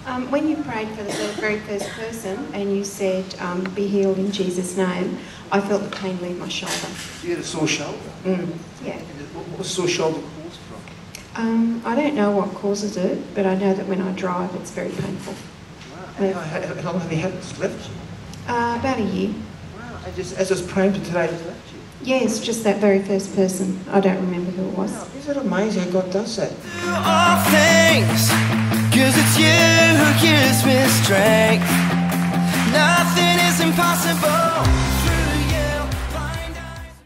When you prayed for the very first person and you said, be healed in Jesus' name, I felt the pain leave my shoulder. You had a sore shoulder? Yeah. What was sore shoulder caused from? I don't know what causes it, but I know that when I drive, it's very painful. Wow. How long have you had it left you? About a year. Wow. And just as I was praying for today, it left you? Yes, just that very first person. I don't remember who it was. Wow. Isn't it amazing how God does that? All things, 'cause it's you who gives me strength. Nothing is impossible.